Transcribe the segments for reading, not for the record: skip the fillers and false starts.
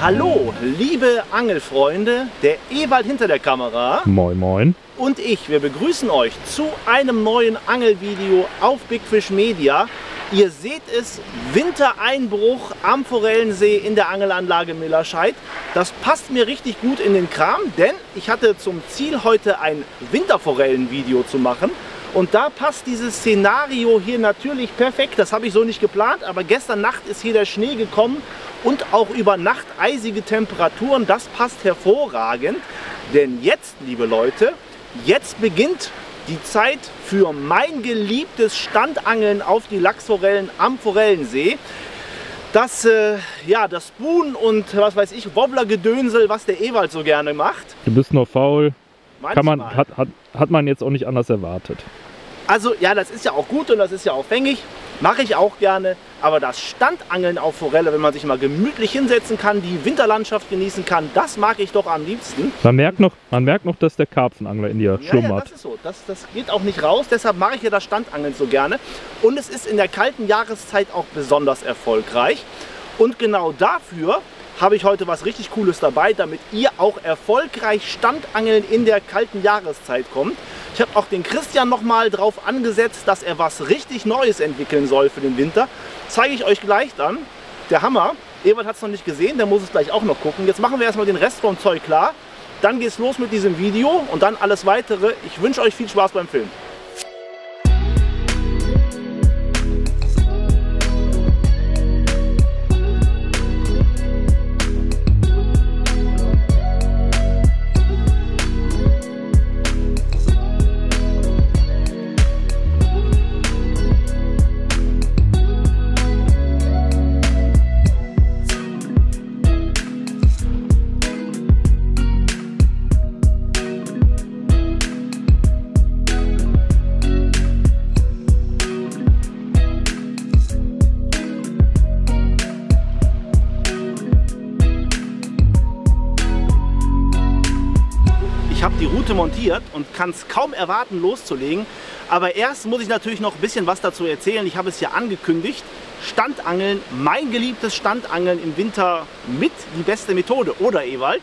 Hallo, liebe Angelfreunde, der Ewald hinter der Kamera. Moin moin. Und ich, wir begrüßen euch zu einem neuen Angelvideo auf Big Fish Media. Ihr seht es, Wintereinbruch am Forellensee in der Angelanlage Millerscheid. Das passt mir richtig gut in den Kram, denn ich hatte zum Ziel, heute ein Winterforellenvideo zu machen. Und da passt dieses Szenario hier natürlich perfekt. Das habe ich so nicht geplant, aber gestern Nacht ist hier der Schnee gekommen und auch über Nacht eisige Temperaturen. Das passt hervorragend, denn jetzt, liebe Leute, jetzt beginnt die Zeit für mein geliebtes Standangeln auf die Lachsforellen am Forellensee. Das, das Spoon und was weiß ich, Wobbler-Gedönsel, was der Ewald so gerne macht. Du bist nur faul. Manchmal. Hat man jetzt auch nicht anders erwartet. Also ja, das ist ja auch gut und das ist ja auch fängig. Mache ich auch gerne. Aber das Standangeln auf Forelle, wenn man sich mal gemütlich hinsetzen kann, die Winterlandschaft genießen kann, das mag ich doch am liebsten. Man merkt noch, dass der Karpfenangler in dir schlummert. Ja, das ist so. Das geht auch nicht raus. Deshalb mache ich ja das Standangeln so gerne. Und es ist in der kalten Jahreszeit auch besonders erfolgreich. Und genau dafür habe ich heute was richtig Cooles dabei, damit ihr auch erfolgreich Standangeln in der kalten Jahreszeit kommt. Ich habe auch den Christian noch mal drauf angesetzt, dass er was richtig Neues entwickeln soll für den Winter. Zeige ich euch gleich dann. Der Hammer. Ewald hat es noch nicht gesehen, der muss es gleich auch noch gucken. Jetzt machen wir erstmal den Rest vom Zeug klar. Dann geht es los mit diesem Video und dann alles weitere. Ich wünsche euch viel Spaß beim Film. Ich habe die Route montiert und kann es kaum erwarten, loszulegen. Aber erst muss ich natürlich noch ein bisschen was dazu erzählen. Ich habe es ja angekündigt. Standangeln, mein geliebtes Standangeln im Winter mit die beste Methode, oder Ewald?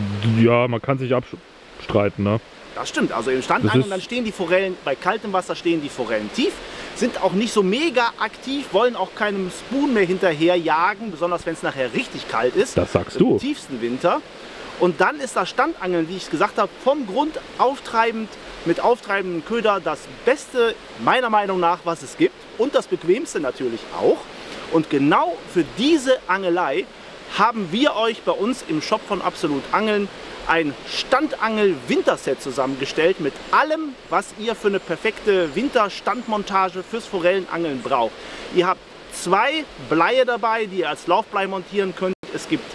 Ja, man kann sich abstreiten, ne? Das stimmt, also im Standangeln, dann stehen die Forellen, bei kaltem Wasser stehen die Forellen tief, sind auch nicht so mega aktiv, wollen auch keinem Spoon mehr hinterher jagen, besonders wenn es nachher richtig kalt ist. Das sagst du. Im tiefsten Winter. Und dann ist das Standangeln, wie ich es gesagt habe, vom Grund auftreibend, mit auftreibendem Köder das Beste, meiner Meinung nach, was es gibt. Und das Bequemste natürlich auch. Und genau für diese Angelei haben wir euch bei uns im Shop von Absolut Angeln ein Standangel-Winterset zusammengestellt mit allem, was ihr für eine perfekte Winterstandmontage fürs Forellenangeln braucht. Ihr habt 2 Bleie dabei, die ihr als Laufblei montieren könnt. Es gibt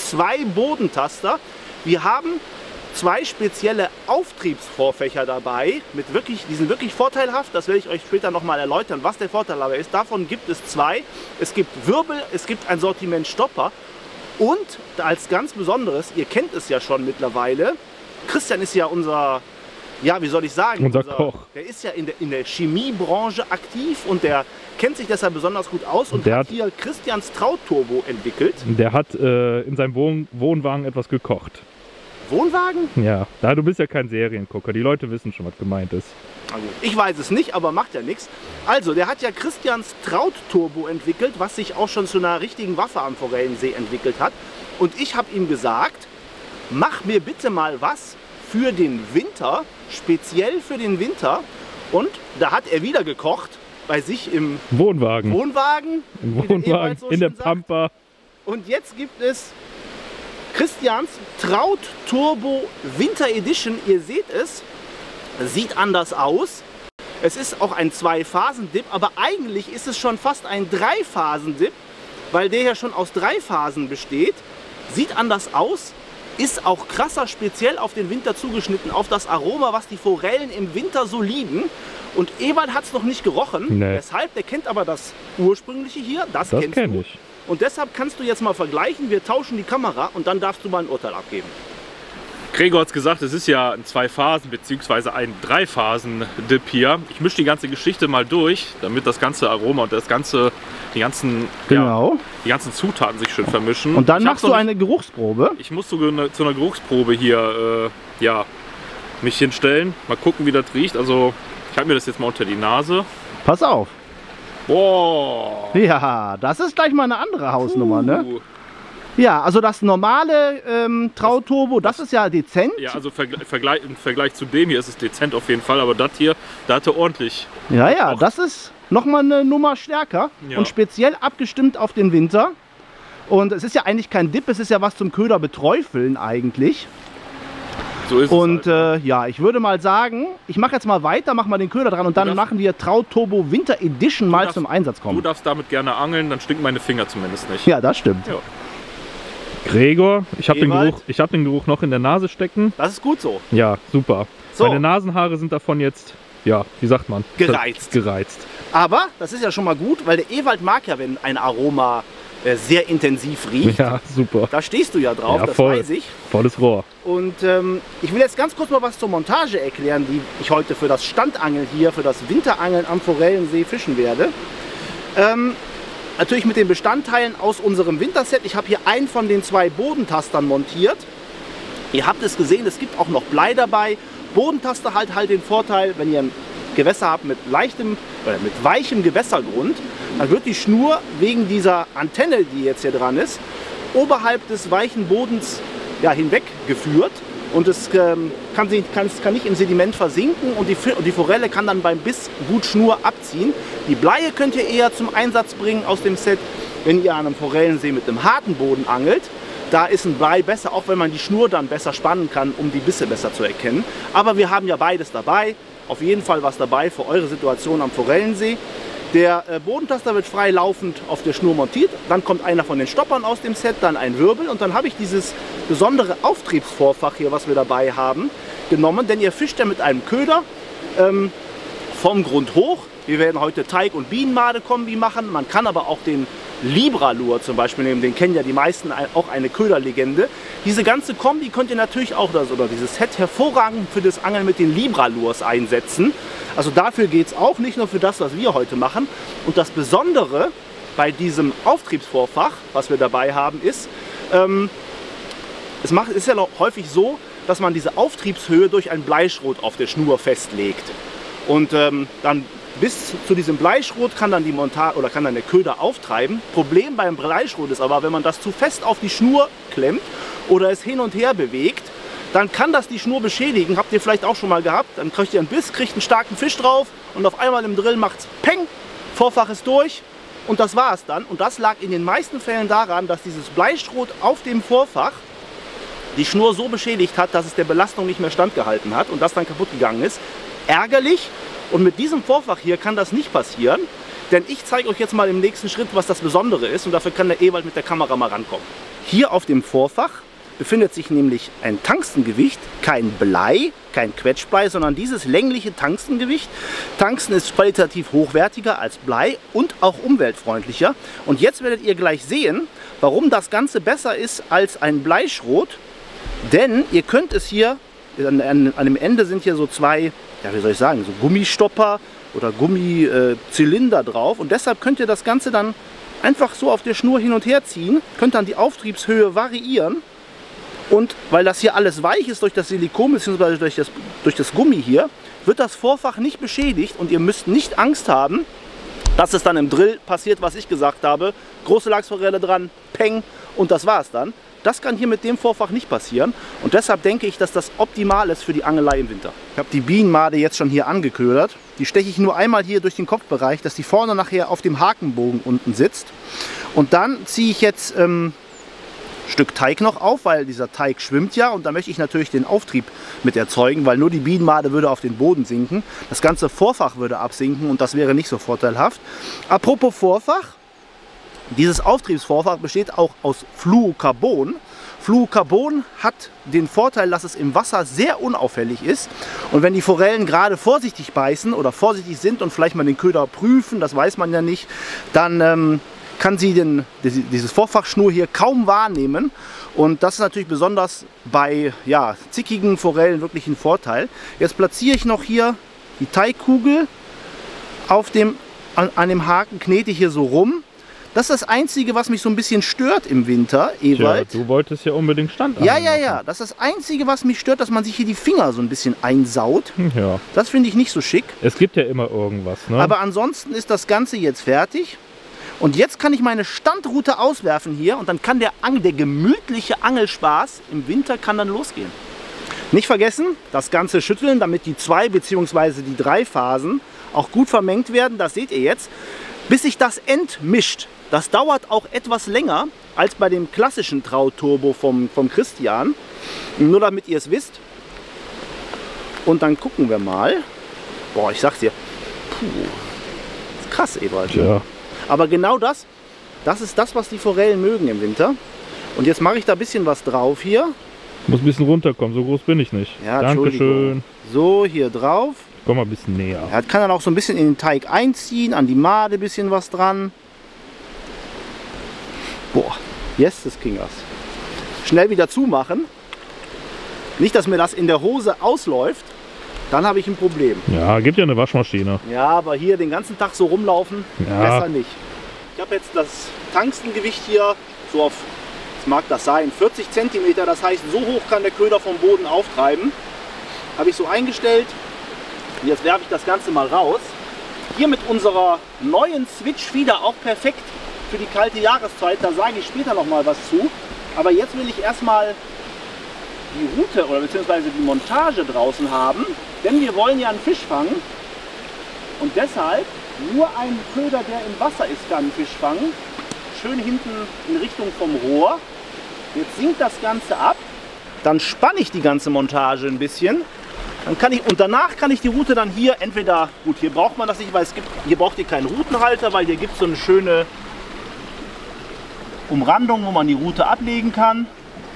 2 Bodentaster. Wir haben 2 spezielle Auftriebsvorfächer dabei, die sind wirklich vorteilhaft. Das werde ich euch später noch mal erläutern, was der Vorteil dabei ist. Davon gibt es 2. Es gibt Wirbel, es gibt ein Sortiment Stopper und als ganz Besonderes, ihr kennt es ja schon mittlerweile, Christian ist ja unser, ja, wie soll ich sagen, unser Koch. Der ist ja in der Chemiebranche aktiv und der kennt sich deshalb besonders gut aus und hat hier Christians Traut-Turbo entwickelt. Der hat in seinem Wohnwagen etwas gekocht. Wohnwagen? Ja, du bist ja kein Seriengucker, die Leute wissen schon, was gemeint ist. Also, ich weiß es nicht, aber macht ja nichts. Also, der hat ja Christians Traut-Turbo entwickelt, was sich auch schon zu einer richtigen Waffe am Forellensee entwickelt hat. Und ich habe ihm gesagt, mach mir bitte mal was für den Winter, speziell für den Winter. Und da hat er wieder gekocht, bei sich im Wohnwagen. Im Wohnwagen, in der Pampa. Und jetzt gibt es Christians Traut Turbo Winter Edition. Ihr seht es, sieht anders aus. Es ist auch ein 2-Phasen-Dip, aber eigentlich ist es schon fast ein 3-Phasen-Dip, weil der ja schon aus 3 Phasen besteht. Sieht anders aus, ist auch krasser speziell auf den Winter zugeschnitten, auf das Aroma, was die Forellen im Winter so lieben. Und Ewald hat es noch nicht gerochen, nee. Deshalb, der kennt aber das ursprüngliche hier, das kennst du. Ich. Und deshalb kannst du jetzt mal vergleichen, wir tauschen die Kamera und dann darfst du mal ein Urteil abgeben. Gregor hat es gesagt, es ist ja ein 2-Phasen- bzw. ein 3-Phasen-Dip hier. Ich mische die ganze Geschichte mal durch, damit das ganze Aroma und die ganzen genau. die ganzen Zutaten sich schön vermischen. Und dann machst du eine Geruchsprobe. Ich muss zu einer Geruchsprobe hier ja, mich hinstellen. Mal gucken, wie das riecht. Also ich halte mir das jetzt mal unter die Nase. Pass auf. Boah. Ja, das ist gleich mal eine andere Hausnummer, ne? Ja, also das normale Trauturbo, das ist ja dezent. Ja, also im Vergleich zu dem hier ist es dezent auf jeden Fall, aber das hier, da hat er ordentlich. Ja, ja, das ist nochmal eine Nummer stärker und speziell abgestimmt auf den Winter. Und es ist ja eigentlich kein Dip, es ist ja was zum Köder beträufeln eigentlich. So ist und es halt. ja, ich würde mal sagen, ich mache jetzt mal weiter, mach mal den Köder dran und dann machen wir Trauturbo Winter Edition mal zum Einsatz kommen. Du darfst damit gerne angeln, dann stinken meine Finger zumindest nicht. Ja, das stimmt. Ja. Gregor, ich habe den Geruch noch in der Nase stecken. Das ist gut so. Ja, super. So. Meine Nasenhaare sind davon jetzt, ja, wie sagt man? Gereizt. Aber das ist ja schon mal gut, weil der Ewald mag ja, wenn ein Aroma sehr intensiv riecht. Ja, super. Da stehst du ja drauf, ja, das voll, weiß ich. Volles Rohr. Und ich will jetzt ganz kurz mal was zur Montage erklären, die ich heute für das Standangeln hier, für das Winterangeln am Forellensee fischen werde. Natürlich mit den Bestandteilen aus unserem Winterset. Ich habe hier einen von den 2 Bodentastern montiert. Ihr habt es gesehen, es gibt auch noch Blei dabei. Bodentaster halt den Vorteil, wenn ihr ein Gewässer habt mit weichem Gewässergrund, dann wird die Schnur wegen dieser Antenne, die jetzt hier dran ist, oberhalb des weichen Bodens ja, hinweg geführt. Und es kann nicht im Sediment versinken und die Forelle kann dann beim Biss gut Schnur abziehen. Die Bleie könnt ihr eher zum Einsatz bringen aus dem Set, wenn ihr an einem Forellensee mit einem harten Boden angelt. Da ist ein Blei besser, auch wenn man die Schnur dann besser spannen kann, um die Bisse besser zu erkennen. Aber wir haben ja beides dabei. Auf jeden Fall was dabei für eure Situation am Forellensee. Der Bodentaster wird frei laufend auf der Schnur montiert. Dann kommt einer von den Stoppern aus dem Set, dann ein Wirbel. Und dann habe ich dieses besondere Auftriebsvorfach hier, was wir dabei haben, genommen. Denn ihr fischt ja mit einem Köder vom Grund hoch. Wir werden heute Teig- und Bienenmade-Kombi machen. Man kann aber auch den Libra-Lure zum Beispiel nehmen. Den kennen ja die meisten, auch eine Köderlegende. Diese ganze Kombi könnt ihr natürlich auch, oder dieses Set, hervorragend für das Angeln mit den Libra-Lures einsetzen. Also dafür geht es auch, nicht nur für das, was wir heute machen. Und das Besondere bei diesem Auftriebsvorfach, was wir dabei haben, ist, ist ja häufig so, dass man diese Auftriebshöhe durch ein Bleischrot auf der Schnur festlegt. Und dann bis zu diesem Bleischrot kann dann kann dann der Köder auftreiben. Problem beim Bleischrot ist aber, wenn man das zu fest auf die Schnur klemmt oder es hin und her bewegt, dann kann das die Schnur beschädigen. Habt ihr vielleicht auch schon mal gehabt. Dann kriegt ihr einen Biss, kriegt einen starken Fisch drauf und auf einmal im Drill macht es Peng, Vorfach ist durch und das war es dann. Und das lag in den meisten Fällen daran, dass dieses Bleischrot auf dem Vorfach die Schnur so beschädigt hat, dass es der Belastung nicht mehr standgehalten hat und das dann kaputt gegangen ist. Ärgerlich. Und mit diesem Vorfach hier kann das nicht passieren, denn ich zeige euch jetzt mal im nächsten Schritt, was das Besondere ist und dafür kann der Ewald mit der Kamera mal rankommen. Hier auf dem Vorfach befindet sich nämlich ein Tungstengewicht, kein Blei, kein Quetschblei, sondern dieses längliche Tungstengewicht. Tungsten ist qualitativ hochwertiger als Blei und auch umweltfreundlicher. Und jetzt werdet ihr gleich sehen, warum das Ganze besser ist als ein Bleischrot, denn ihr könnt es hier, an dem Ende sind hier so 2, ja, wie soll ich sagen, so Gummistopper oder Gummizylinder drauf und deshalb könnt ihr das Ganze dann einfach so auf der Schnur hin und her ziehen, könnt dann die Auftriebshöhe variieren und weil das hier alles weich ist durch das Silikon bzw. durch das Gummi hier, wird das Vorfach nicht beschädigt und ihr müsst nicht Angst haben, dass es dann im Drill passiert, was ich gesagt habe, große Lachsforelle dran, Peng und das war's dann. Das kann hier mit dem Vorfach nicht passieren und deshalb denke ich, dass das optimal ist für die Angelei im Winter. Ich habe die Bienenmade jetzt schon hier angeködert. Die steche ich nur einmal hier durch den Kopfbereich, dass die vorne nachher auf dem Hakenbogen unten sitzt. Und dann ziehe ich jetzt ein Stück Teig noch auf, weil dieser Teig schwimmt ja und da möchte ich natürlich den Auftrieb mit erzeugen, weil nur die Bienenmade würde auf den Boden sinken. Das ganze Vorfach würde absinken und das wäre nicht so vorteilhaft. Apropos Vorfach. Dieses Auftriebsvorfach besteht auch aus Fluorocarbon. Fluorocarbon hat den Vorteil, dass es im Wasser sehr unauffällig ist. Und wenn die Forellen gerade vorsichtig beißen oder vorsichtig sind und vielleicht mal den Köder prüfen, das weiß man ja nicht, dann kann sie dieses Vorfachschnur hier kaum wahrnehmen. Und das ist natürlich besonders bei zickigen Forellen wirklich ein Vorteil. Jetzt platziere ich noch hier die Teigkugel an dem Haken, knete hier so rum. Das ist das Einzige, was mich so ein bisschen stört im Winter, Tja, Ewald. du wolltest ja unbedingt Stand Ja, ja, ja. Das ist das Einzige, was mich stört, dass man sich hier die Finger so ein bisschen einsaut. Ja, Das finde ich nicht so schick. es gibt ja immer irgendwas, ne? Aber ansonsten ist das Ganze jetzt fertig. Und jetzt kann ich meine Standroute auswerfen hier und dann kann der gemütliche Angelspaß im Winter kann dann losgehen. Nicht vergessen, das Ganze schütteln, damit die 2 bzw. die 3 Phasen auch gut vermengt werden. Das seht ihr jetzt. Bis sich das entmischt, das dauert auch etwas länger als bei dem klassischen Trauturbo vom Christian. Nur damit ihr es wisst. Und dann gucken wir mal. Boah, ich sag's dir. Puh. Das ist krass, Ewald. Ja. Aber genau das ist das, was die Forellen mögen im Winter. Und jetzt mache ich da ein bisschen was drauf hier. Muss ein bisschen runterkommen, so groß bin ich nicht. Ja, Dankeschön. So, hier drauf. Komm mal ein bisschen näher. Ja, kann dann auch so ein bisschen in den Teig einziehen, an die Made ein bisschen was dran. Boah, yes, das ging was. Schnell wieder zumachen. Nicht, dass mir das in der Hose ausläuft. Dann habe ich ein Problem. Ja, gibt ja eine Waschmaschine. Ja, aber hier den ganzen Tag so rumlaufen, Ja. besser nicht. Ich habe jetzt das Tangstengewicht hier so auf, was mag das sein, 40 cm. Das heißt, so hoch kann der Köder vom Boden auftreiben. Habe ich so eingestellt. Und jetzt werfe ich das Ganze mal raus. Hier mit unserer neuen Switch Feeder auch perfekt für die kalte Jahreszeit. Da sage ich später noch mal was zu. Aber jetzt will ich erstmal die Route oder beziehungsweise die Montage draußen haben. Denn wir wollen ja einen Fisch fangen. Und deshalb nur ein Köder, der im Wasser ist, kann einen Fisch fangen. Schön hinten in Richtung vom Rohr. Jetzt sinkt das Ganze ab. Dann spanne ich die ganze Montage ein bisschen. Dann kann ich, und danach kann ich die Route dann hier entweder, gut, hier braucht man das nicht, weil hier braucht ihr keinen Routenhalter, weil hier gibt es so eine schöne Umrandung, wo man die Route ablegen kann.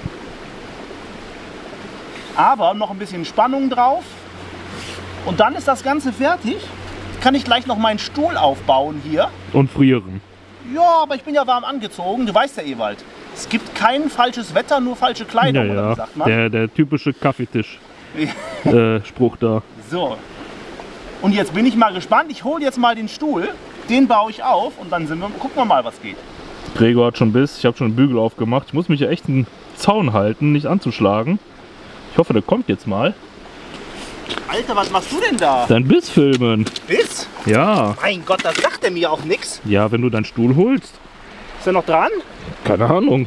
Aber noch ein bisschen Spannung drauf. Und dann ist das Ganze fertig. Kann ich gleich noch meinen Stuhl aufbauen hier. Und frieren. Ja, aber ich bin ja warm angezogen. Du weißt ja, Ewald. Es gibt kein falsches Wetter, nur falsche Kleidung, Ja, oder ja. wie sagt man? Der typische Kaffeetisch. Spruch da. So. Und jetzt bin ich mal gespannt. Ich hole jetzt mal den Stuhl. Den baue ich auf und dann gucken wir mal, was geht. Gregor hat schon Biss. Ich habe schon einen Bügel aufgemacht. Ich muss mich ja echt einen Zaun halten, nicht anzuschlagen. Ich hoffe, der kommt jetzt mal. Alter, was machst du denn da? Dein Biss filmen. Biss? Ja. Mein Gott, das sagt er mir auch nichts. Ja, wenn du deinen Stuhl holst. Ist er noch dran? Keine Ahnung.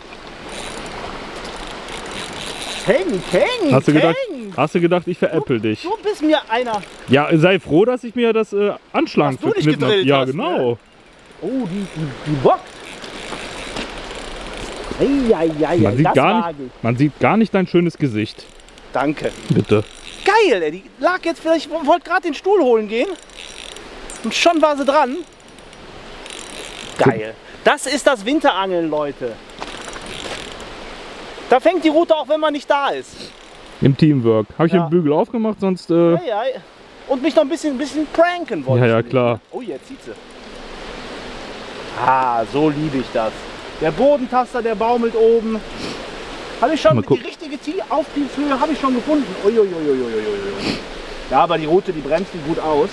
Häng. Hast du gedacht, ich veräpple dich? Du bist mir einer. Ja, sei froh, dass ich mir das Anschlagen Was du nicht verknitten habe. gedrillt Ja, hast, genau. ne? Oh, die bockt. Eieiei, Man sieht gar nicht dein schönes Gesicht. Danke. Bitte. Geil, ey. Die lag jetzt vielleicht, wollte gerade den Stuhl holen gehen. Und schon war sie dran. Geil. Das ist das Winterangeln, Leute. Da fängt die Route auch, wenn man nicht da ist. Im Teamwork. Habe ich Ja. den Bügel aufgemacht, sonst... Ja. Und mich noch ein bisschen pranken wollte. Ja, klar. Oh, jetzt zieht sie. Ah, so liebe ich das. Der Bodentaster, der baumelt oben. Habe ich schon Mal die gucken. richtige Auftriebshöhe habe ich schon gefunden. Uiuiuiui. Ja, aber die Route, die bremst die gut aus.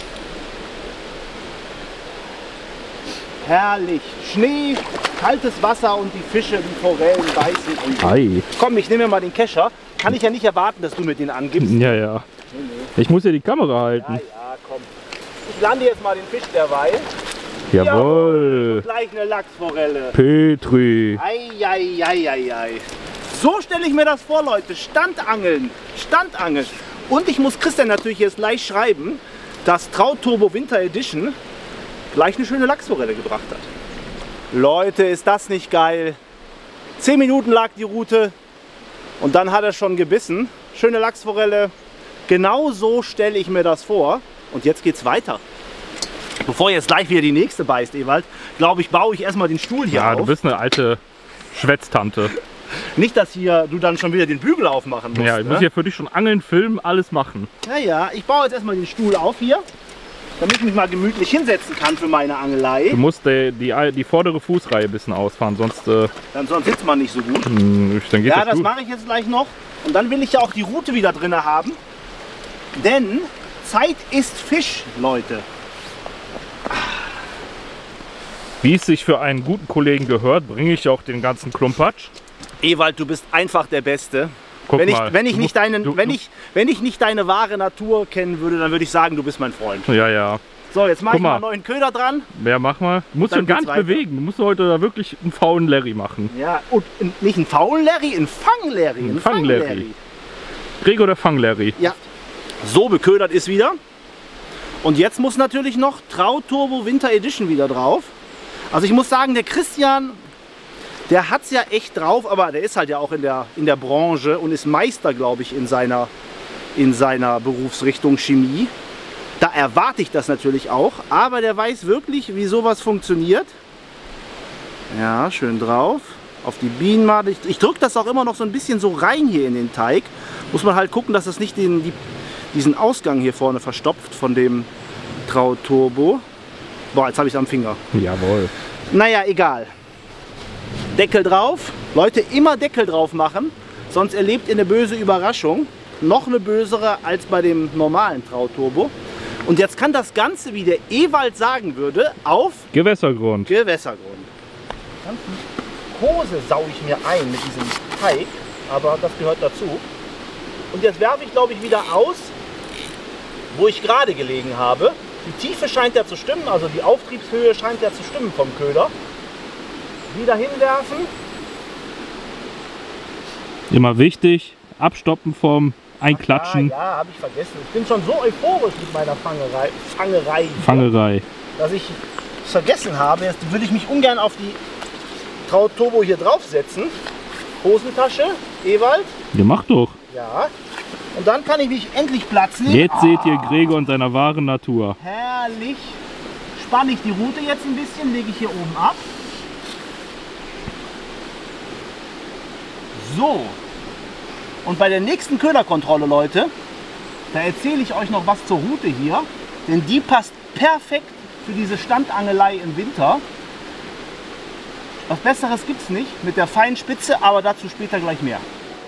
Herrlich. Schnee, kaltes Wasser und die Fische, die Forellen beißen. Ei. Komm, ich nehme mir mal den Kescher. Kann ich ja nicht erwarten, dass du mir den angibst. Ja, ja. Ich muss ja die Kamera halten. Ja, komm. Ich lande jetzt mal den Fisch derweil. Jawohl. Gleich eine Lachsforelle. Petri. Eieieiei. So stelle ich mir das vor, Leute. Standangeln. Standangeln. Und ich muss Christian natürlich jetzt gleich schreiben, dass Trauturbo Winter Edition gleich eine schöne Lachsforelle gebracht hat. Leute, ist das nicht geil? 10 Minuten lag die Route und dann hat er schon gebissen. Schöne Lachsforelle. Genau so stelle ich mir das vor. Und jetzt geht's weiter. Bevor jetzt gleich wieder die nächste beißt, Ewald, glaube ich, baue ich erstmal den Stuhl hier Ja, auf. du bist eine alte Schwätztante. Nicht, dass hier du dann schon wieder den Bügel aufmachen musst. Ja, ich muss ja für dich schon angeln, filmen, alles machen. Naja, ich baue jetzt erstmal den Stuhl auf hier, damit ich mich mal gemütlich hinsetzen kann für meine Angelei. Du musst die vordere Fußreihe ein bisschen ausfahren, sonst, Sonst sitzt man nicht so gut. dann geht Ja, das das gut. mache ich jetzt gleich noch. Und dann will ich ja auch die Route wieder drin haben. Denn Zeit ist Fisch, Leute. Wie es sich für einen guten Kollegen gehört, bringe ich auch den ganzen Klumpatsch. Ewald, du bist einfach der Beste. Guck mal. Wenn ich nicht deine wahre Natur kennen würde, dann würde ich sagen, du bist mein Freund. Ja, ja. So, jetzt mache ich mal mal einen neuen Köder dran. Ja, mach mal. Du musst Dann schon gar geht's nicht weiter. bewegen. Du musst heute da wirklich einen faulen Larry machen. Ja, und nicht einen faulen Larry, einen Fang-Larry. Ein Fang-Larry. Gregor der Fang-Larry. Ja. So, beködert ist wieder. Und jetzt muss natürlich noch Trau Turbo Winter Edition wieder drauf. Also ich muss sagen, der Christian, der hat es ja echt drauf, aber der ist halt ja auch in der Branche und ist Meister, glaube ich, in seiner Berufsrichtung Chemie. Da erwarte ich das natürlich auch, aber der weiß wirklich, wie sowas funktioniert. Ja, schön drauf. Auf die Bienenmade. Ich drücke das auch immer noch so ein bisschen so rein hier in den Teig. Muss man halt gucken, dass das nicht diesen Ausgang hier vorne verstopft von dem Trau Turbo. Boah, jetzt habe ich es am Finger. Jawohl. Naja, egal. Deckel drauf. Leute, immer Deckel drauf machen, sonst erlebt ihr eine böse Überraschung. Noch eine bösere als bei dem normalen Trau Turbo. Und jetzt kann das Ganze, wie der Ewald sagen würde, auf Gewässergrund. Gewässergrund. Die ganze Hose saue ich mir ein mit diesem Teig, aber das gehört dazu. Und jetzt werfe ich, glaube ich, wieder aus, wo ich gerade gelegen habe. Die Tiefe scheint ja zu stimmen, also die Auftriebshöhe scheint ja zu stimmen vom Köder. Wieder hinwerfen. Immer wichtig, abstoppen vom Einklatschen. Ja, habe ich vergessen. Ich bin schon so euphorisch mit meiner Fangerei, dass ich es vergessen habe. Jetzt würde ich mich ungern auf die Trau Turbo hier draufsetzen. Hosentasche, Ewald. Ja, mach doch. Ja. Und dann kann ich mich endlich Platz nehmen. Jetzt seht ihr Gregor in seiner wahren Natur. Herrlich. Spanne ich die Rute jetzt ein bisschen, lege ich hier oben ab. So. Und bei der nächsten Köderkontrolle, Leute, da erzähle ich euch noch was zur Rute hier. Denn die passt perfekt für diese Standangelei im Winter. Was Besseres gibt es nicht mit der feinen Spitze, aber dazu später gleich mehr.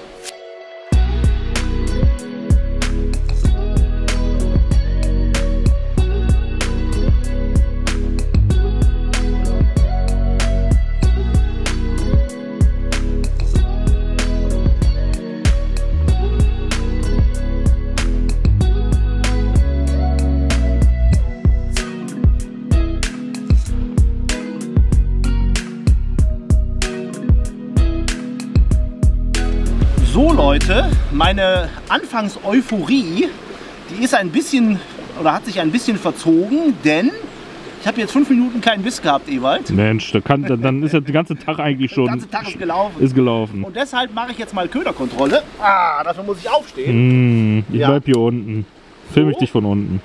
So Leute, meine Anfangs-Euphorie, die ist ein bisschen, oder hat sich ein bisschen verzogen, denn ich habe jetzt 5 Minuten keinen Biss gehabt, Ewald. Mensch, dann ist ja der ganze Tag eigentlich schon. Der ganze Tag ist gelaufen. Ist gelaufen. Und deshalb mache ich jetzt mal Köderkontrolle. Ah, dafür muss ich aufstehen. Ich Ja. bleib hier unten. Film ich So. dich von unten.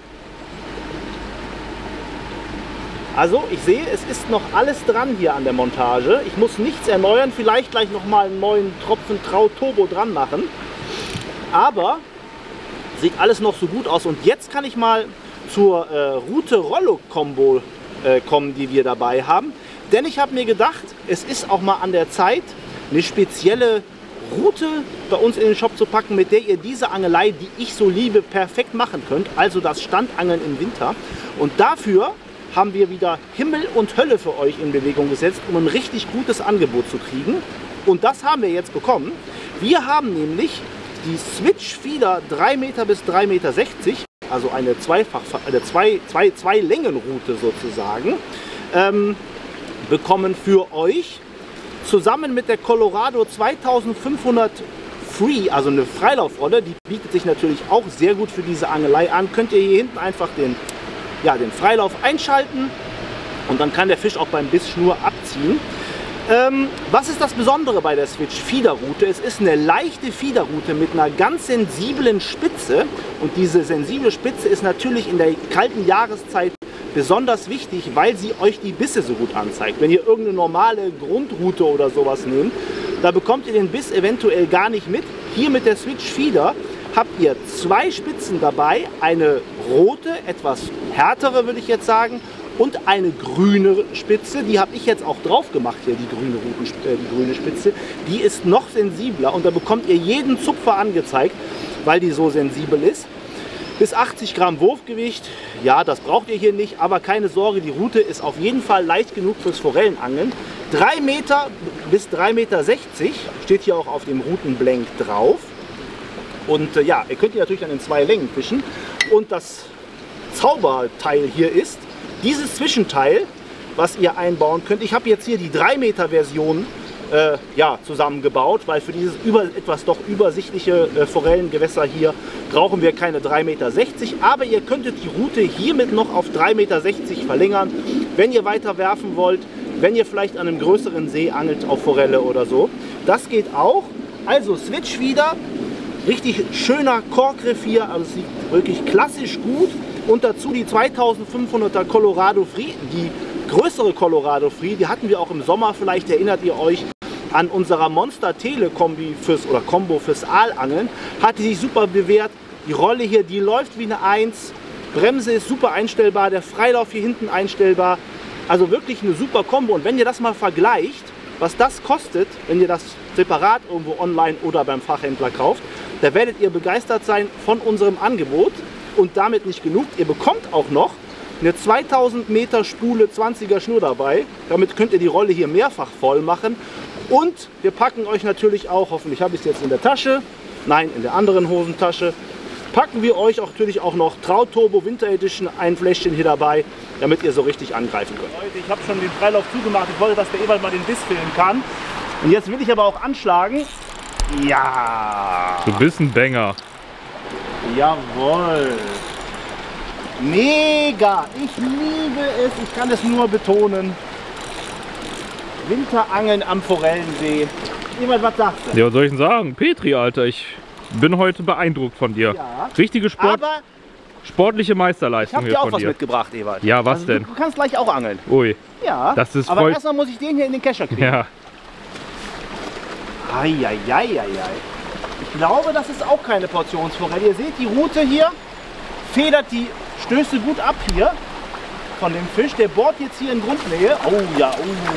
Also ich sehe, es ist noch alles dran hier an der Montage. Ich muss nichts erneuern, vielleicht gleich noch mal einen neuen Tropfen Trau Turbo dran machen. Aber sieht alles noch so gut aus. Und jetzt kann ich mal zur Rute-Rollo-Kombo kommen, die wir dabei haben. Denn ich habe mir gedacht, es ist auch mal an der Zeit, eine spezielle Rute bei uns in den Shop zu packen, mit der ihr diese Angelei, die ich so liebe, perfekt machen könnt. Also das Standangeln im Winter. Und dafür haben wir wieder Himmel und Hölle für euch in Bewegung gesetzt, um ein richtig gutes Angebot zu kriegen. Und das haben wir jetzt bekommen. Wir haben nämlich die Switch Feeder 3 Meter bis 3,60 Meter, also eine zwei Längenroute sozusagen, bekommen für euch. Zusammen mit der Colorado 2500 Free, also eine Freilaufrolle, die bietet sich natürlich auch sehr gut für diese Angelei an. Könnt ihr hier hinten einfach den Freilauf einschalten und dann kann der Fisch auch beim Biss Schnur abziehen. Was ist das Besondere bei der Switch Feeder-Route? Es ist eine leichte Feeder-Route mit einer ganz sensiblen Spitze und diese sensible Spitze ist natürlich in der kalten Jahreszeit besonders wichtig, weil sie euch die Bisse so gut anzeigt. Wenn ihr irgendeine normale Grundroute oder sowas nehmt, da bekommt ihr den Biss eventuell gar nicht mit. Hier mit der Switch Feeder habt ihr 2 Spitzen dabei, eine rote, etwas härtere würde ich jetzt sagen, und eine grüne Spitze, die habe ich jetzt auch drauf gemacht hier, die grüne Spitze, die ist noch sensibler und da bekommt ihr jeden Zupfer angezeigt, weil die so sensibel ist. bis 80 Gramm Wurfgewicht. Ja, das braucht ihr hier nicht, aber keine Sorge, die Route ist auf jeden Fall leicht genug fürs Forellenangeln. 3 Meter bis 3,60 Meter steht hier auch auf dem Routenblank drauf. Und ja, ihr könnt die natürlich dann in 2 Längen fischen. Und das Zauberteil hier ist dieses Zwischenteil, was ihr einbauen könnt. Ich habe jetzt hier die 3 Meter Version ja, zusammengebaut, weil für dieses etwas doch übersichtliche Forellengewässer hier brauchen wir keine 3,60 Meter. Aber ihr könntet die Route hiermit noch auf 3,60 Meter verlängern, wenn ihr weiter werfen wollt, wenn ihr vielleicht an einem größeren See angelt auf Forelle oder so. Das geht auch. Also Switch wieder. Richtig schöner Korkgriff hier, also es sieht wirklich klassisch gut. Und dazu die 2500er Colorado Free, die größere Colorado Free, die hatten wir auch im Sommer, vielleicht erinnert ihr euch an unserer Monster Tele Kombi Combo fürs Aalangeln, hat die sich super bewährt. Die Rolle hier, die läuft wie eine 1, Bremse ist super einstellbar, der Freilauf hier hinten einstellbar, also wirklich eine super Kombo. Und wenn ihr das mal vergleicht, was das kostet, wenn ihr das separat irgendwo online oder beim Fachhändler kauft, da werdet ihr begeistert sein von unserem Angebot. Und damit nicht genug, ihr bekommt auch noch eine 2000 Meter Spule 20er Schnur dabei. Damit könnt ihr die Rolle hier mehrfach voll machen. Und wir packen euch natürlich auch, hoffentlich habe ich es jetzt in der Tasche, nein, in der anderen Hosentasche, packen wir euch auch natürlich auch noch Trout Turbo Winter Edition ein Fläschchen hier dabei, damit ihr so richtig angreifen könnt. Leute, ich habe schon den Freilauf zugemacht, ich wollte, dass der Ewald mal den Biss filmen kann. Und jetzt will ich aber auch anschlagen. Ja! Du bist ein Banger. Jawohl! Mega! Ich liebe es, ich kann es nur betonen. Winterangeln am Forellensee. Jemand, was sagst du? Ja, was soll ich denn sagen? Petri, Alter, ich bin heute beeindruckt von dir. Ja. Richtige sportliche Ich Meisterleistung habe hier dir auch von was dir. mitgebracht, Ewald. Ja, was Also, denn? Du kannst gleich auch angeln. Ui, Ja, das ist aber voll... erstmal muss ich den hier in den Kescher kriegen. Ja, Eieieiei. Ich glaube, das ist auch keine Portionsforelle. Ihr seht die Route hier, federt die Stöße gut ab hier von dem Fisch. Der bohrt jetzt hier in Grundnähe. Oh ja,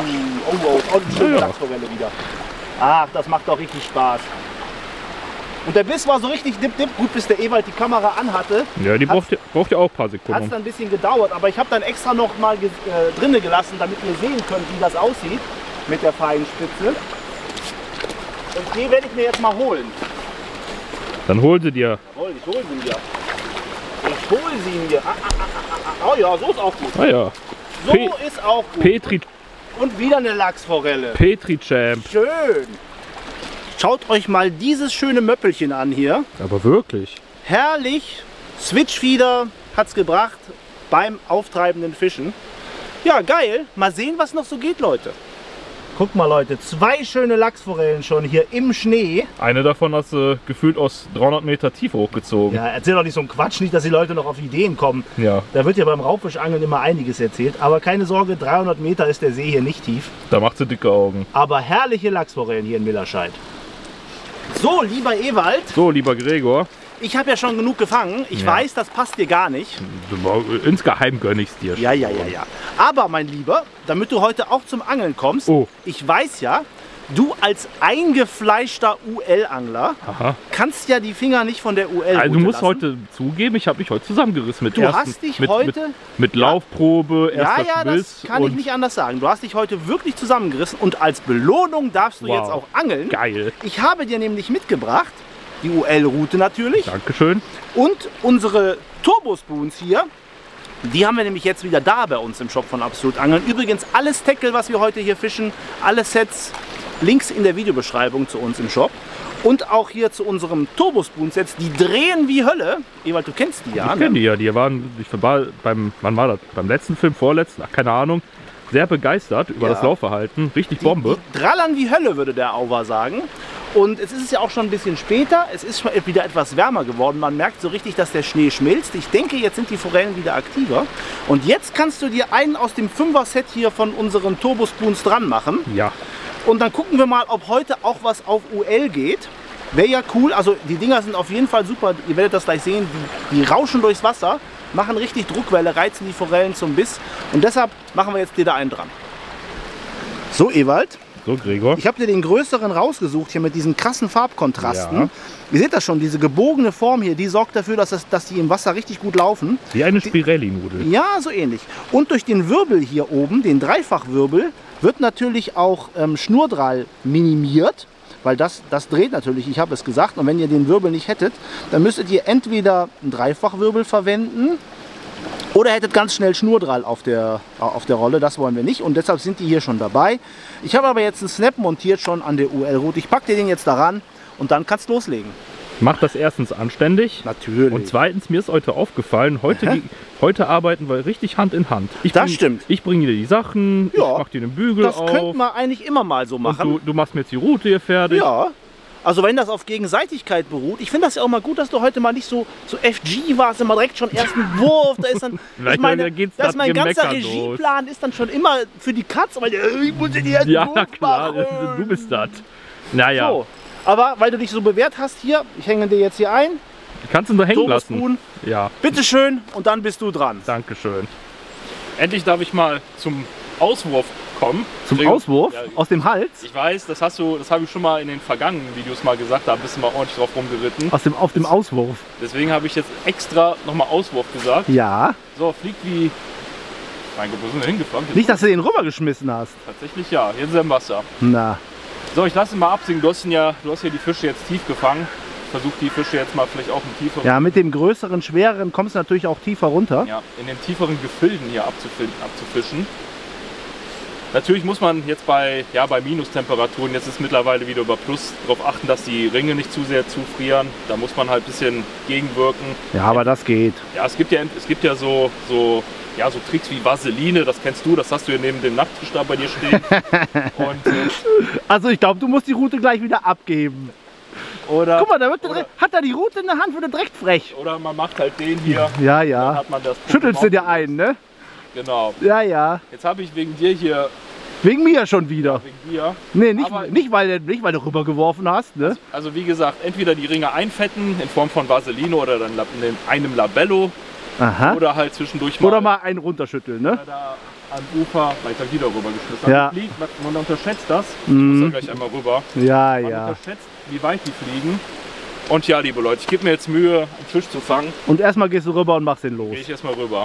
die schöne Ja. Lachsforelle wieder. Ach, das macht doch richtig Spaß. Und der Biss war so richtig dip, gut, bis der Ewald die Kamera anhatte. ja, die braucht ja auch ein paar Hat es Sekunden. dann ein bisschen gedauert, aber ich habe dann extra noch mal drinne gelassen, damit ihr sehen könnt, wie das aussieht mit der feinen Spitze. Und die werde ich mir jetzt mal holen. Dann hol sie dir. Ich hole sie mir. Ich hole sie mir. Oh ja, so ist auch gut. Ah ja, So Pe- ist auch gut. Petri Und wieder eine Lachsforelle. Champ. Schön. Schaut euch mal dieses schöne Möppelchen an hier. Aber wirklich. Herrlich. Switchfeeder hat's gebracht beim auftreibenden Fischen. Ja, geil. Mal sehen, was noch so geht, Leute. Guck mal, Leute. 2 schöne Lachsforellen schon hier im Schnee. Eine davon hast du gefühlt aus 300 Meter Tiefe hochgezogen. Ja, erzähl doch nicht so einen Quatsch, nicht, dass die Leute noch auf Ideen kommen. Ja, Da wird ja beim Raubfischangeln immer einiges erzählt. Aber keine Sorge, 300 Meter ist der See hier nicht tief. da macht sie dicke Augen. Aber herrliche Lachsforellen hier in Millerscheid. So, lieber Ewald, So, lieber Gregor, ich habe ja schon genug gefangen. Ich Ja. weiß, das passt dir gar nicht. insgeheim gönn ich's dir. Ja. Aber mein Lieber, damit du heute auch zum Angeln kommst, Oh. ich weiß ja, du als eingefleischter UL-Angler Aha. kannst ja die Finger nicht von der UL Also du musst lassen. heute zugeben, ich habe mich heute zusammengerissen mit Du ersten- hast dich mit, heute- mit Laufprobe, erster Ja, Schwiss das kann ich und nicht anders sagen. Du hast dich heute wirklich zusammengerissen und als Belohnung darfst du Wow. jetzt auch angeln. geil. Ich habe dir nämlich mitgebracht, die UL-Route natürlich, Dankeschön. und unsere Turbo-Spoons hier. Die haben wir nämlich jetzt wieder da bei uns im Shop von Absolut Angeln. Übrigens alles Tackle, was wir heute hier fischen, alle Sets, Links in der Videobeschreibung zu uns im Shop. Und auch hier zu unserem Turbo-Spoon-Sets, die drehen wie Hölle. Ewald, du kennst die ja, Ich kenne die ja, die waren, ich war wann war das? Beim letzten Film, vorletzten, ach, keine Ahnung, sehr begeistert über Ja. das Laufverhalten. Richtig Bombe. Die drallern wie Hölle, würde der Auwer sagen. Und es ist ja auch schon ein bisschen später, es ist schon wieder etwas wärmer geworden. Man merkt so richtig, dass der Schnee schmilzt. Ich denke, jetzt sind die Forellen wieder aktiver. Und jetzt kannst du dir einen aus dem 5er-Set hier von unseren Turbo-Spoons dran machen. Ja. Und dann gucken wir mal, ob heute auch was auf UL geht. Wäre ja cool. Also die Dinger sind auf jeden Fall super. Ihr werdet das gleich sehen. Die rauschen durchs Wasser, machen richtig Druckwelle, reizen die Forellen zum Biss. Und deshalb machen wir jetzt dir da einen dran. So, Ewald, So, Gregor. Ich habe dir den größeren rausgesucht hier mit diesen krassen Farbkontrasten. Ja. Ihr seht das schon, diese gebogene Form hier, die sorgt dafür, dass die im Wasser richtig gut laufen. Wie eine Spirelli-Nudel. Ja, so ähnlich. Und durch den Wirbel hier oben, den Dreifachwirbel, wird natürlich auch Schnurdrall minimiert. Weil das dreht natürlich, ich habe es gesagt. Und wenn ihr den Wirbel nicht hättet, dann müsstet ihr entweder einen Dreifachwirbel verwenden oder hättet ganz schnell Schnurdrall auf der Rolle. Das wollen wir nicht und deshalb sind die hier schon dabei. Ich habe aber jetzt einen Snap montiert schon an der UL-Route. Ich packe dir den jetzt daran und dann kannst du loslegen. Mach das erstens anständig. Natürlich. Und zweitens, mir ist heute aufgefallen, heute arbeiten wir richtig Hand in Hand. Stimmt. Ich bringe dir die Sachen, Ja, ich mach dir den Bügel Das auf. könnte man eigentlich immer mal so machen. Und du machst mir jetzt die Route hier fertig. Ja. Also wenn das auf Gegenseitigkeit beruht. Ich finde das ja auch mal gut, dass du heute mal nicht so FG warst, immer direkt schon ersten Wurf. Da ist dann, Vielleicht dass mein ganzer Gemecker Regieplan ist dann schon immer für die Katz, weil ich muss den ersten Ja, Wurf klar, machen. du bist das. Naja, So, aber weil du dich so bewährt hast hier, ich hänge dir jetzt hier ein. kannst du nur hängen lassen. Turbospoon, Ja, bitteschön und dann bist du dran. danke schön. Endlich darf ich mal zum Auswurf kommen. Zum Gregor, Auswurf ja, aus dem Hals, Ich weiß, das habe ich schon mal in den vergangenen Videos mal gesagt, da bist du mal ordentlich drauf rumgeritten. auf dem Auswurf. Deswegen habe ich jetzt extra nochmal Auswurf gesagt. Ja, So, fliegt wie... Mein Gott, wo sind wir hingefahren? nicht, dass du den rübergeschmissen hast. Tatsächlich ja, jetzt ist er im Wasser. Na, So, ich lasse ihn mal absinken. Du hast ja die Fische jetzt tief gefangen. Ich versuche die Fische jetzt mal vielleicht auch im tieferen... ja, mit dem größeren, schwereren kommst du natürlich auch tiefer runter. Ja, in den tieferen Gefilden hier abzufischen. Natürlich muss man jetzt bei Minustemperaturen, jetzt ist mittlerweile wieder über Plus, darauf achten, dass die Ringe nicht zu sehr zufrieren. Da muss man halt ein bisschen gegenwirken. Ja, aber das geht. Ja, es gibt ja so Tricks wie Vaseline, das kennst du, das hast du hier neben dem Nachttisch da bei dir stehen. Und, Also ich glaube, du musst die Route gleich wieder abgeben. oder, Guck mal, hat er die Route in der Hand, wird er direkt frech. oder man macht halt den hier, Ja, dann ja. hat man das Schüttelst du dir Problem ein, ne? auch. Genau. Ja, ja. Jetzt habe ich wegen dir hier, Wegen mir schon wieder. wegen dir, Nee, Aber- nicht weil du rübergeworfen hast, ne? also wie gesagt, entweder die Ringe einfetten in Form von Vaseline oder dann in einem Labello Aha. oder halt zwischendurch Oder mal einen runterschütteln, ne? da am Ufer weiter wieder rübergeschmissen. Ja. Man unterschätzt das. Ich Mhm. muss da gleich einmal rüber. Ja, Man ja. unterschätzt, wie weit die fliegen. Und ja, liebe Leute, ich gebe mir jetzt Mühe, einen Fisch zu fangen. Und erstmal gehst du rüber und machst den los. Gehe ich erstmal rüber.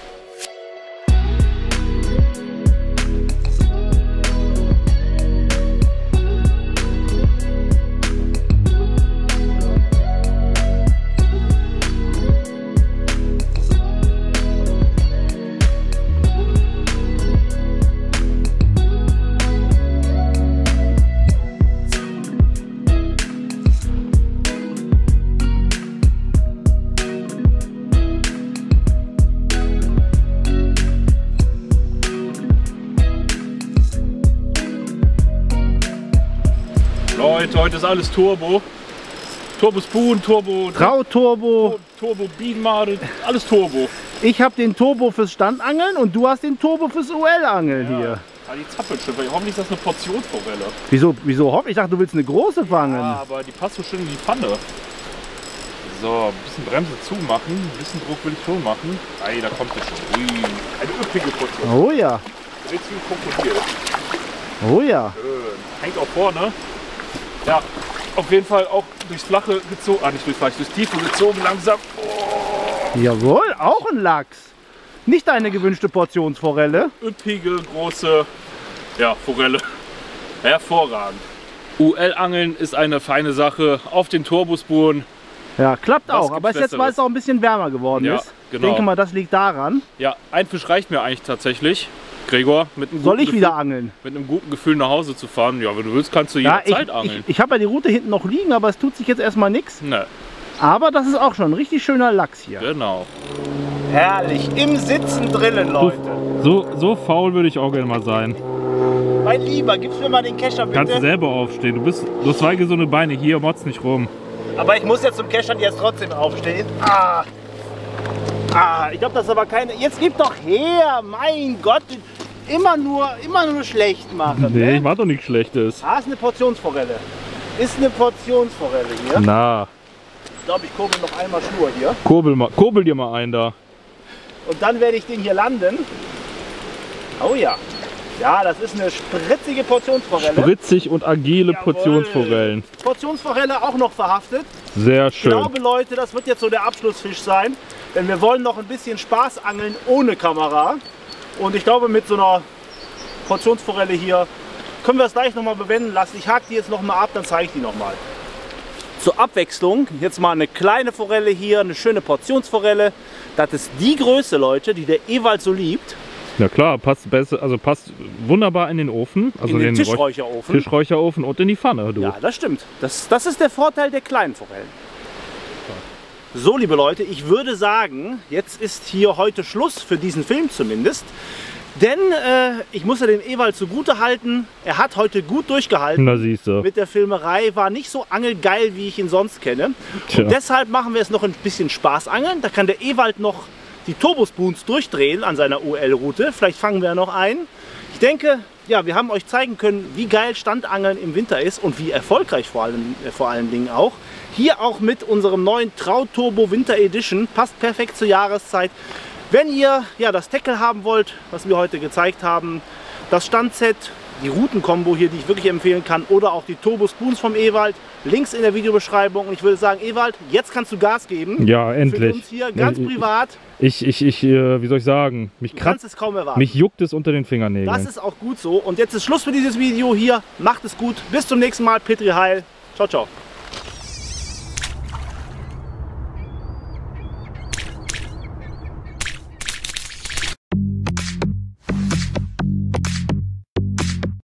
Leute, heute ist alles Turbo. Turbo Spoon, Turbo Trauturbo. Turbo Bienenmade, alles Turbo. Ich habe den Turbo fürs Standangeln und du hast den Turbo fürs UL-Angeln hier. Ja, die zappelt schon. Hoffentlich ist das eine Portionsforelle. Wieso hopp? Ich dachte, du willst eine große fangen. Ja, aber die passt so schön in die Pfanne. So, ein bisschen Bremse zumachen, ein bisschen Druck will ich schon machen. Ei, da kommt es schon. Ui, eine üppige Portion. Oh ja. Dreht sich wie Krokodil. Oh ja. Schön. Hängt auch vorne. Ja, auf jeden Fall auch durchs Flache gezogen. Ah, nicht durchs Flache, durchs Tiefe gezogen langsam. Oh, Jawohl, auch ein Lachs. Nicht deine gewünschte Portionsforelle. üppige, große Forelle. Hervorragend. UL-Angeln ist eine feine Sache. Auf den Turbospuren. Ja, klappt Was auch. gibt's Aber ist jetzt, weil es Besseres? auch ein bisschen wärmer geworden Ja, ist. Ich genau. denke mal, das liegt daran. Ja, ein Fisch reicht mir eigentlich tatsächlich. Gregor, mit einem Soll guten ich wieder Gefühl, angeln? mit einem guten Gefühl nach Hause zu fahren. Ja, wenn du willst, kannst du Ja, jederzeit angeln. ich habe ja die Route hinten noch liegen, aber es tut sich jetzt erstmal nichts. Ne, Aber das ist auch schon ein richtig schöner Lachs hier. genau. Herrlich, im Sitzen drillen, Leute. So faul würde ich auch gerne mal sein. Mein Lieber, gibst mir mal den Kescher Kannst du bitte. selber aufstehen. Du hast zwei gesunde Beine hier, motz nicht rum. Aber ich muss jetzt zum Keschern jetzt trotzdem aufstehen. Ich glaube, das ist aber keine... Jetzt gib doch her, mein Gott. Immer nur schlecht machen. Nee, ich Ne? mach doch nichts Schlechtes. Ist eine Portionsforelle. Ist eine Portionsforelle hier. Na, Ich glaube, ich kurbel noch einmal Schnur hier. kurbel dir mal einen da. Und dann werde ich den hier landen. Oh ja. Ja, das ist eine spritzige Portionsforelle. Spritzig und agile Jawohl. Portionsforellen. Portionsforelle auch noch verhaftet. Sehr Ich schön. glaube, Leute, das wird jetzt so der Abschlussfisch sein. Denn wir wollen noch ein bisschen Spaß angeln ohne Kamera. Und ich glaube, mit so einer Portionsforelle hier können wir es gleich nochmal bewenden lassen. Ich hake die jetzt nochmal ab, dann zeige ich die nochmal. Zur Abwechslung jetzt mal eine kleine Forelle hier, eine schöne Portionsforelle. Das ist die Größe, Leute, die der Ewald so liebt. Ja klar, passt besser, also passt wunderbar in den Ofen. Also In den Tischräucherofen. Tischräucherofen und in die Pfanne, du. Ja, das stimmt. Das ist der Vorteil der kleinen Forellen. So, liebe Leute, ich würde sagen, jetzt ist hier heute Schluss für diesen Film zumindest. Denn ich muss ja dem Ewald zugute halten, er hat heute gut durchgehalten. Na siehst du. Mit der Filmerei, war nicht so angelgeil, wie ich ihn sonst kenne. Tja. Und deshalb machen wir es noch ein bisschen Spaß angeln. Da kann der Ewald noch die Turbospoons durchdrehen an seiner UL-Route. Vielleicht fangen wir noch ein. Ich denke, ja, wir haben euch zeigen können, wie geil Standangeln im Winter ist und wie erfolgreich vor allen Dingen auch. Hier auch mit unserem neuen Trau-Turbo Winter Edition. Passt perfekt zur Jahreszeit. Wenn ihr ja das Tackle haben wollt, was wir heute gezeigt haben, das Standset, die Routenkombo hier, die ich wirklich empfehlen kann, oder auch die Turbo Spoons vom Ewald, Links in der Videobeschreibung. Und ich würde sagen, Ewald, jetzt kannst du Gas geben. Ja, endlich. Für uns hier ganz privat. Wie soll ich sagen, Du kannst es kaum erwarten. mich juckt es unter den Fingernägeln. Das ist auch gut so. Und jetzt ist Schluss für dieses Video hier. Macht es gut. Bis zum nächsten Mal. Petri Heil. Ciao, ciao.